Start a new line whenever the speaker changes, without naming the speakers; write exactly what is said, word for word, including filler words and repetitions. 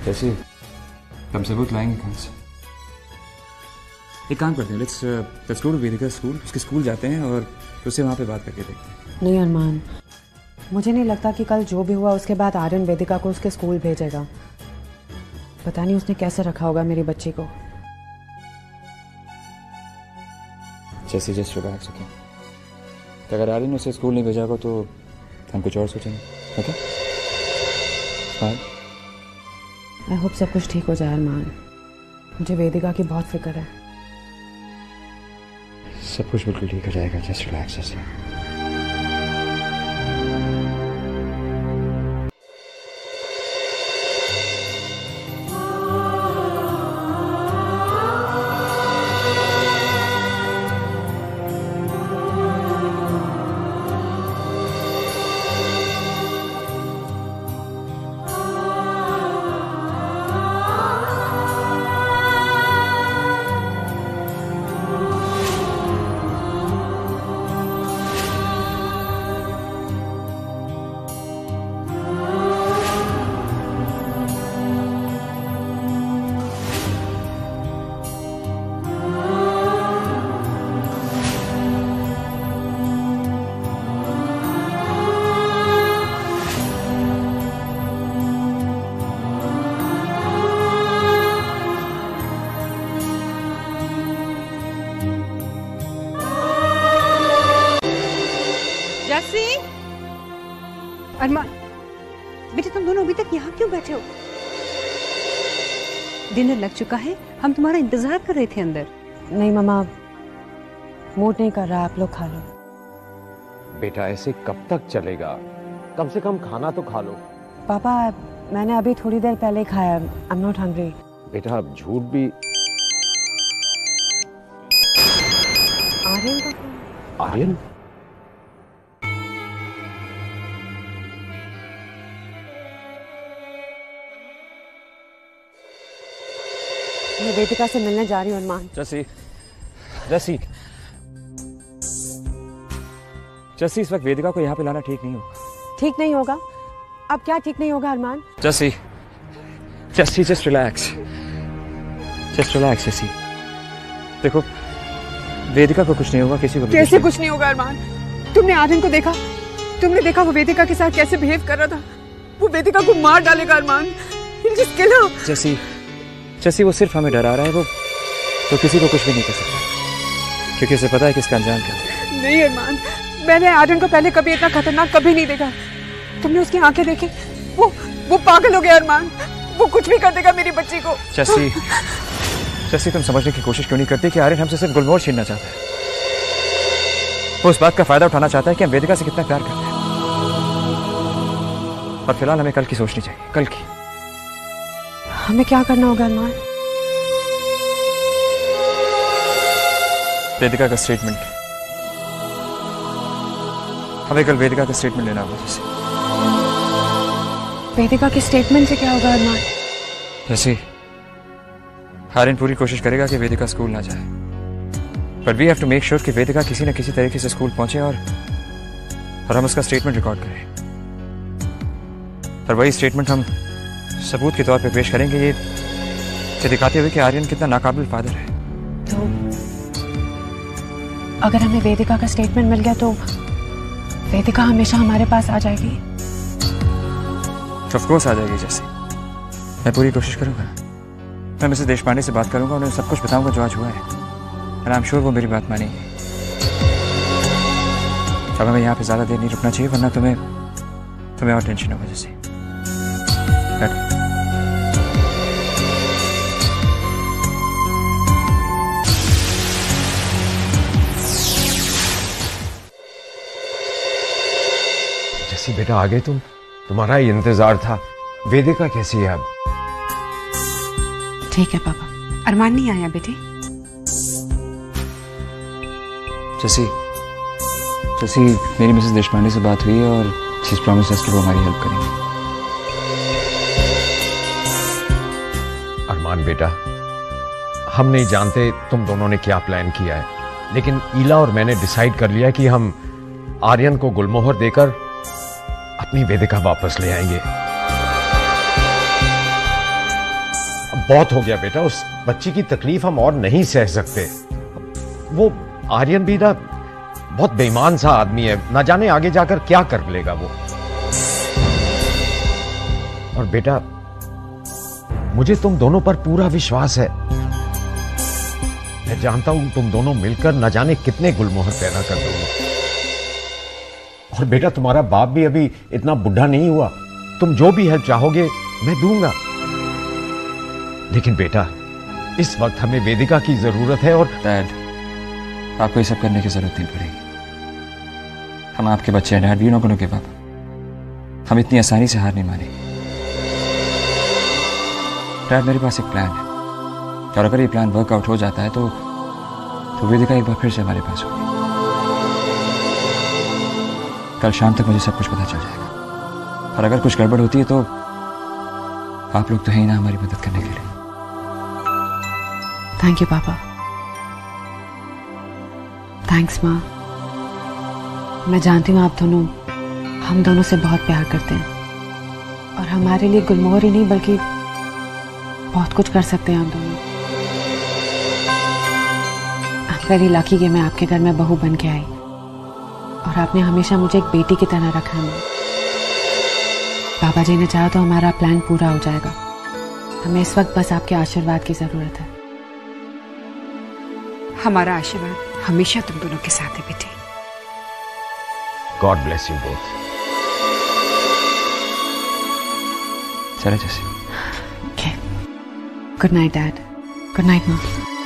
जैसे हम सबूत लाएंगे कहाँ से? एक काम करते हैं, let's let's go to Vedika school. उसके स्कूल जाते हैं और उससे वहाँ पे बात करके देखते हैं।
नहीं अरमान, मुझे नहीं लगता कि कल जो भी हुआ उसके बाद आर्यन वेदिका को उसके स्कूल भेजेगा। पता नहीं उसने कैसे रखा होगा मेरी बच्ची को।
जैसे जस्ट रिलैक्स, ओके? तो अगर आर्यन उसे स्कूल नहीं भेजा होगा तो हम कुछ और सोचेंगे, ओके? फाइन।
आई होप सब कुछ ठीक हो जाए अरमान, मुझे वेदिका की बहुत फिक्र है।
सब कुछ बिल्कुल ठीक हो जाएगा, जस्ट रिलैक्स जैसे।
अरमान, बेटे तुम दोनों अभी तक यहाँ क्यों बैठे हो? डिनर लग चुका है, हम तुम्हारा इंतजार कर रहे थे अंदर।
नहीं मम्मा, मूड नहीं कर रहा, आप लोग खा लो।
बेटा ऐसे कब तक चलेगा? कम से कम खाना तो खा लो।
पापा, मैंने अभी थोड़ी देर पहले खाया, आई एम नॉट हंग्री।
बेटा अब झूठ भी।
आर्यन का फोन।
आर्यन?
मैं वेदिका से मिलने जा रही हूँ अरमान।
जैसी, जैसी, जैसी इस वक्त वेदिका को यहाँ पे लाना ठीक नहीं होगा।
ठीक नहीं होगा? अब क्या ठीक नहीं होगा अरमान?
जैसी, जैसी जस्ट रिलैक्स, जस्ट रिलैक्स जैसी। देखो वेदिका को कुछ नहीं होगा, किसी को भी
कैसे कुछ नहीं होगा अरमान? तुमने आर्यन को देखा? तुमने देखा वो वेदिका के साथ कैसे बिहेव कर रहा था? वो वेदिका को मार डालेगा अरमान। Just kill her.
जैसी, जैसी वो सिर्फ हमें डरा रहा है, वो तो किसी को कुछ भी नहीं कर सकता क्योंकि उसे पता है कि इसका अंजाम क्या है।
नहीं अरमान, मैंने आर्यन को पहले कभी इतना खतरनाक कभी नहीं देखा। तुमने उसकी आंखें देखी? वो वो पागल हो गया अरमान। वो कुछ भी कर देगा मेरी बच्ची को।
जैसी, जैसी तुम समझने की कोशिश क्यों नहीं करती कि आर्यन हमसे सिर्फ गुलमोहर छीनना चाहता है। वो उस बात का फायदा उठाना चाहता है कि हम वेदिका से कितना प्यार करते हैं। और फिलहाल हमें कल की सोचनी चाहिए, कल की।
हमें क्या करना होगा अरमान?
वेदिका का स्टेटमेंट, हमें कल वेदिका का स्टेटमेंट लेना होगा। जैसे
वेदिका के स्टेटमेंट से क्या होगा अरमान?
जैसे आर्यन पूरी कोशिश करेगा कि वेदिका स्कूल ना जाए, but we have to make sure कि वेदिका किसी न किसी तरीके से स्कूल पहुंचे और और हम उसका स्टेटमेंट रिकॉर्ड करें। और वही स्टेटमेंट हम सबूत के तौर पे पेश करेंगे, ये, ये दिखाते हुए कि आर्यन कितना नाकाबिल फादर है।
तो अगर हमें वेदिका का स्टेटमेंट मिल गया तो वेदिका हमेशा हमारे पास आ जाएगी।
ऑफ कोर्स आ जाएगी। जैसे मैं पूरी कोशिश करूंगा, मैं मिसेस देशपांडे से बात करूंगा, उन्हें सब कुछ बताऊंगा जो आज हुआ है, और आई एम श्योर वो मेरी बात मानेंगे। अब हमें यहाँ पे ज्यादा देर नहीं रुकना चाहिए, वरना तुम्हें तुम्हें और टेंशन होगा। जैसे
जैसी बेटा आ गए तुम, तुम्हारा ही इंतजार था। वेदिका कैसी है अब?
ठीक है पापा। अरमान नहीं आया बेटे?
जैसी, जैसी मेरी मिसेस देशपांडे से बात हुई है और शी इज प्रॉमिस्ड अस कि वो हमारी हेल्प करेंगे।
अरमान बेटा, हम नहीं जानते तुम दोनों ने क्या प्लान किया है, लेकिन ईला और मैंने डिसाइड कर लिया कि हम आर्यन को गुलमोहर देकर अपनी वेदिका वापस ले आएंगे। बहुत हो गया बेटा, उस बच्ची की तकलीफ हम और नहीं सह सकते। वो आर्यन भी ना बहुत बेईमान सा आदमी है, ना जाने आगे जाकर क्या कर लेगा वो। और बेटा मुझे तुम दोनों पर पूरा विश्वास है। मैं जानता हूं तुम दोनों मिलकर न जाने कितने गुलमोहर पैदा कर दोगे। और बेटा तुम्हारा बाप भी अभी इतना बुढ़ा नहीं हुआ, तुम जो भी हेल्प चाहोगे मैं दूंगा। लेकिन बेटा इस वक्त हमें वेदिका की जरूरत है। और
डैड, आपको ये सब करने की जरूरत नहीं पड़ेगी। हम आपके बच्चे हैं dad, we not gonna give up. हम इतनी आसानी से हार नहीं मानेंगे। डैड मेरे पास एक प्लान है, और अगर ये प्लान वर्कआउट हो जाता है तो तो वेदिका एक बार फिर से हमारे पास होगी। कल शाम तक मुझे सब कुछ पता चल जाएगा, और अगर कुछ गड़बड़ होती है तो आप लोग तो हैं ही ना हमारी मदद करने के लिए।
थैंक यू पापा। थैंक्स माँ। मैं जानती हूँ आप दोनों हम दोनों से बहुत प्यार करते हैं, और हमारे लिए गुलमोहर ही नहीं बल्कि बहुत कुछ कर सकते हैं हम दोनों। आई एम वेरी लकी कि मैं आपके घर में बहू बन के आई, और आपने हमेशा मुझे एक बेटी की तरह रखा है। बाबा जी ने चाहा तो हमारा प्लान पूरा हो जाएगा। हमें इस वक्त बस आपके आशीर्वाद की जरूरत है।
हमारा आशीर्वाद हमेशा तुम दोनों के साथ है बेटी।
God bless you both.
चले जैसे।
Okay, good night dad. Good night माँ।